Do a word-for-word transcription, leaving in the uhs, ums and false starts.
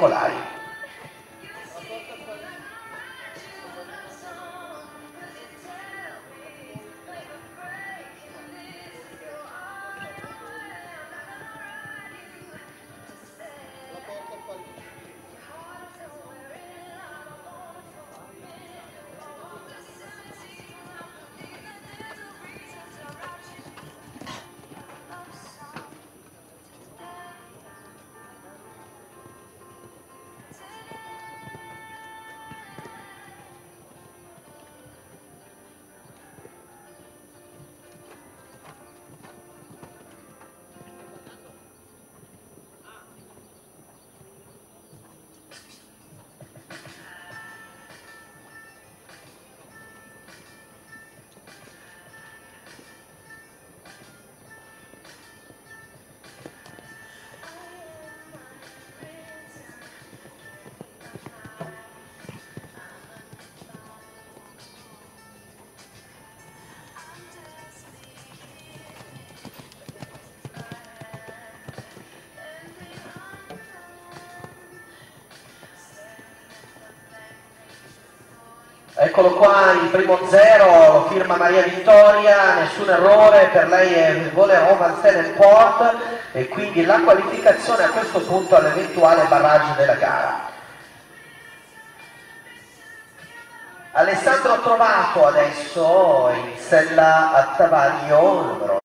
Nicolai. Eccolo qua, il primo zero, lo firma Maria Vittoria, nessun errore, per lei è il Volerò Van Stevenport e quindi la qualificazione a questo punto all'eventuale barrage della gara. Alessandro Trovato adesso in sella a Tavaglio, numero